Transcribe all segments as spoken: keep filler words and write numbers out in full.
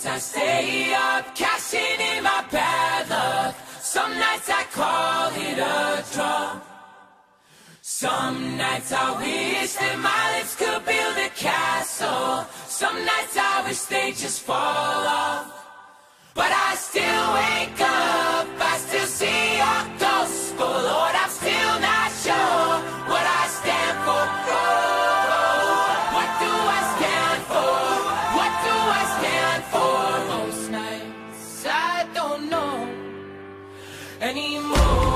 nights I stay up, cashing in my bad luck. Some nights I call it a draw. Some nights I wish that my lips could build a castle. Some nights I wish they just fall off. But I still wake up, I still see your ghost. But Lord, I'm still not sure what I stand for. Oh, what do I stand for? What do I stand for? Most nights I don't know anymore.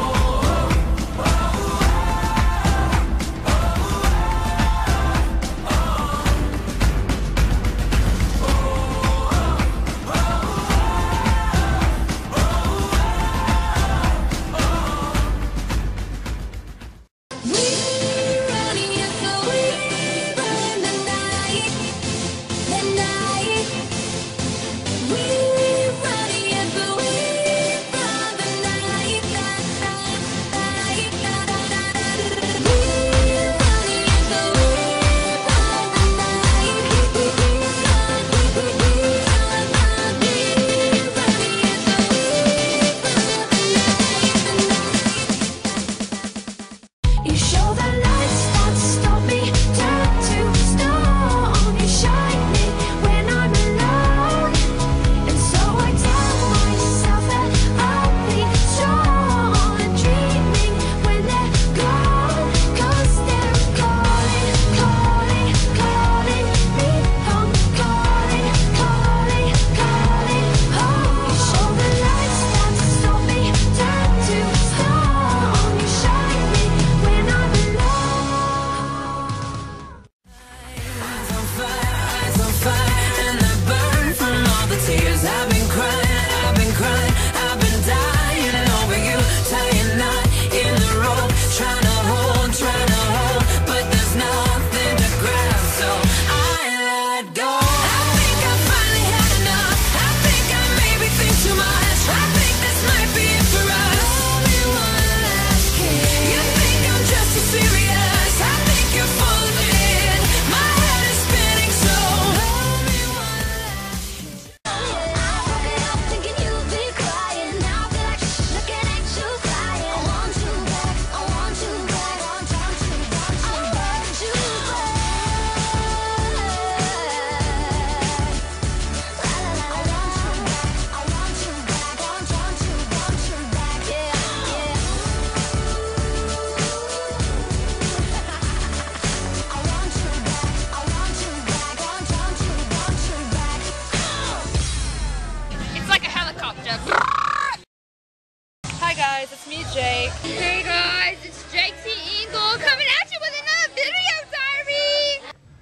Hi guys, it's me, Jake. Hey guys, it's Jake T. Ingle coming at you with another video diary.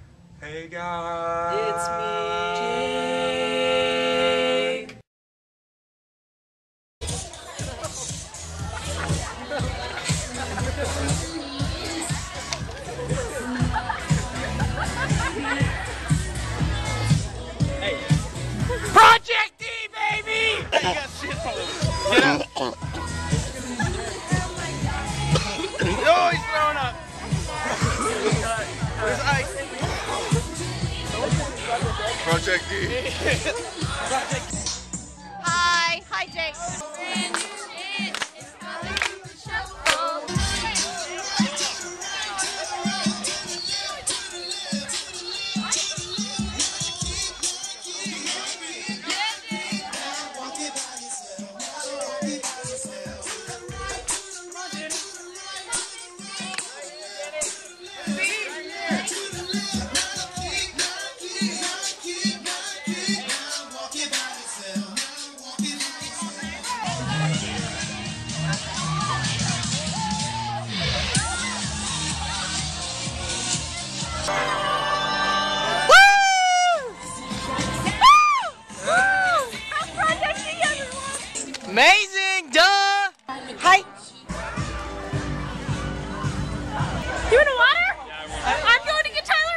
Hey guys, It's me, Jake. Hey. Project D, baby! Hey, you got shit from him. Get up. Oh, he's throwing up. Where's ice? Project D. Project D. Hi, hi Jake. Amazing, duh! Hi! You want a water? I'm going to get Tyler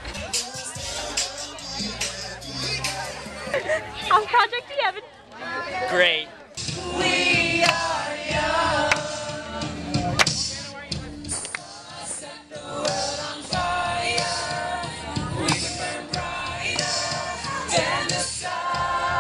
water. I'm Project D, Evan. Great. We are young. Set the world on fire. We can burn brighter than the sun.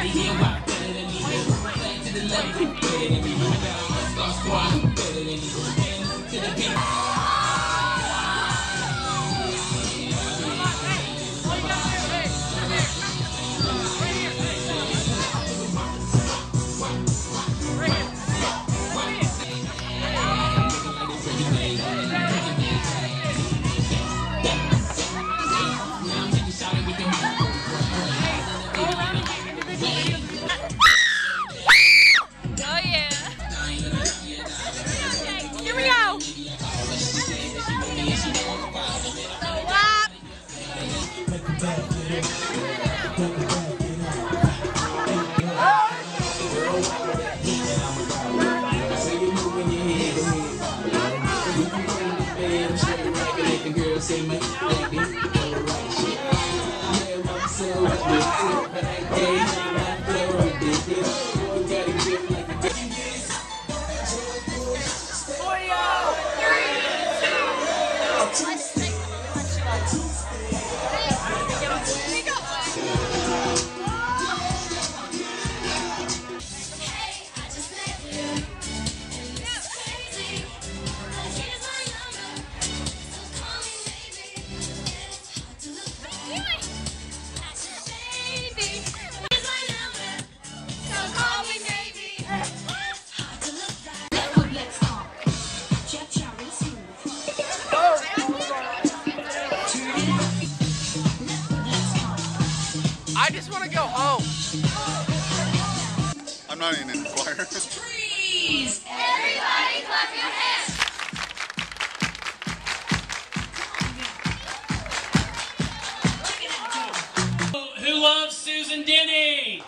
I just want to go home. I'm not even in the choir. Freeze! Everybody clap your hands! Who loves Susan Denny?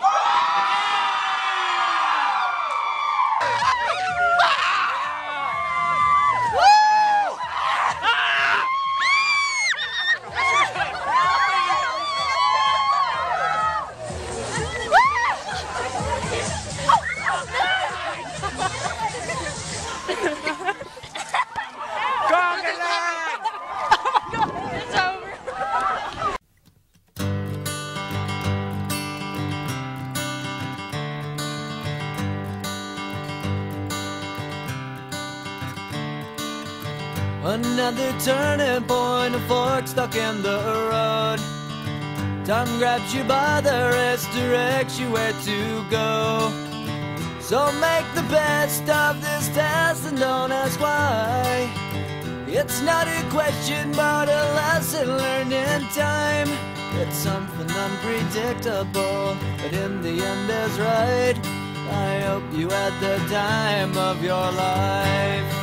Another turning point, a fork stuck in the road. Time grabs you by the wrist, directs you where to go. So make the best of this test and don't ask why. It's not a question but a lesson learned in time. It's something unpredictable, but in the end is right. I hope you had the time of your life.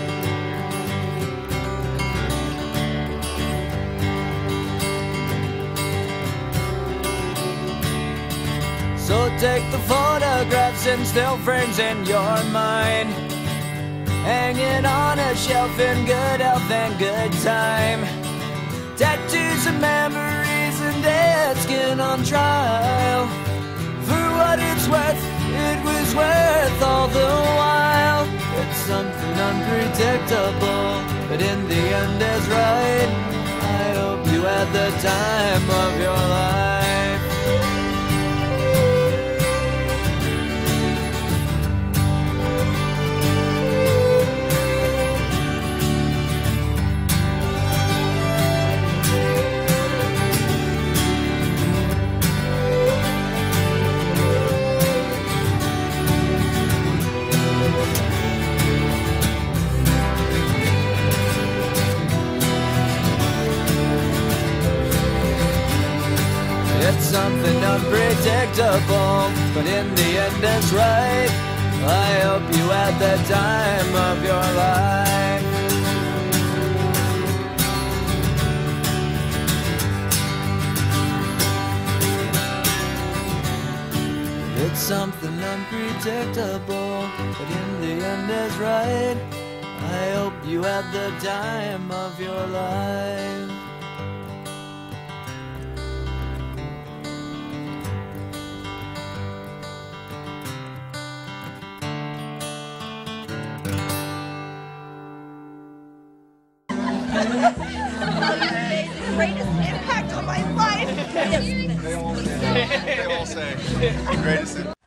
So take the photographs and still frames in your mind, hanging on a shelf in good health and good time. Tattoos and memories and dead skin on trial. For what it's worth, it was worth all the while. It's something unpredictable, but in the end is right. I hope you had the time of your life. It's something unpredictable, but in the end it's right. I hope you had the time of your life. It's something unpredictable, but in the end is right. I hope you had the time of your life. made the greatest impact on my life. They all say, they all say, the greatest impact.